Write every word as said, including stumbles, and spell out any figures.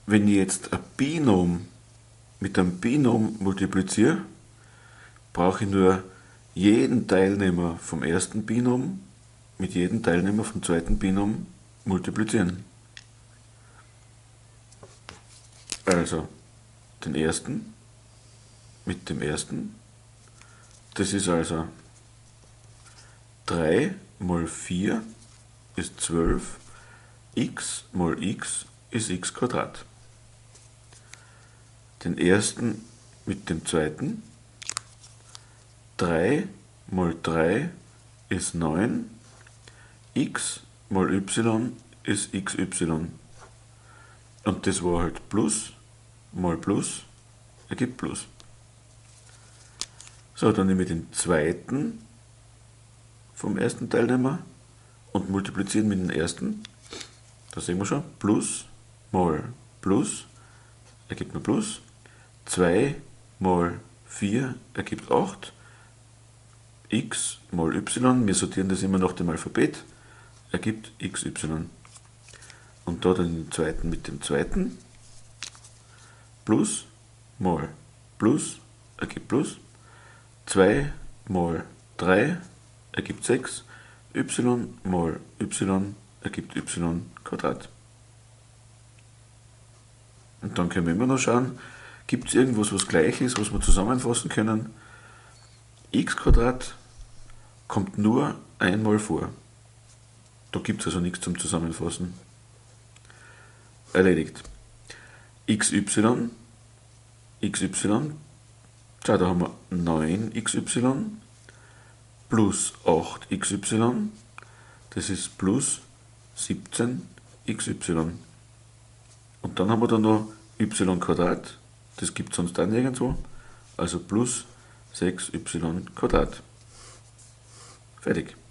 wenn ich jetzt ein Binom mit einem Binom multipliziere, brauche ich nur jeden Teilnehmer vom ersten Binom mit jedem Teilnehmer vom zweiten Binom multiplizieren. Also den ersten mit dem ersten, das ist also drei mal vier ist zwölf, x mal x ist x Quadrat. Den ersten mit dem zweiten, drei mal drei ist neun, x mal y ist xy. Und das war halt Plus mal Plus ergibt Plus. So, dann nehme ich den zweiten vom ersten Teilnehmer und multiplizieren mit dem ersten. Da sehen wir schon, Plus mal Plus ergibt mir Plus. zwei mal vier ergibt acht. X mal y, wir sortieren das immer nach dem Alphabet, ergibt xy. Und da dann den zweiten mit dem zweiten. Plus mal Plus ergibt Plus. zwei mal drei ergibt sechs. Y mal y ergibt y Quadrat. Und dann können wir immer noch schauen, gibt es irgendwas, was gleich ist, was wir zusammenfassen können. X Quadrat kommt nur einmal vor. Da gibt es also nichts zum Zusammenfassen. Erledigt. xy, xy, schau, da haben wir neun x y plus acht x y, das ist plus siebzehn x y. Und dann haben wir da noch y Quadrat, das gibt es sonst auch nirgendwo, also plus sechs y Quadrat. Fertig.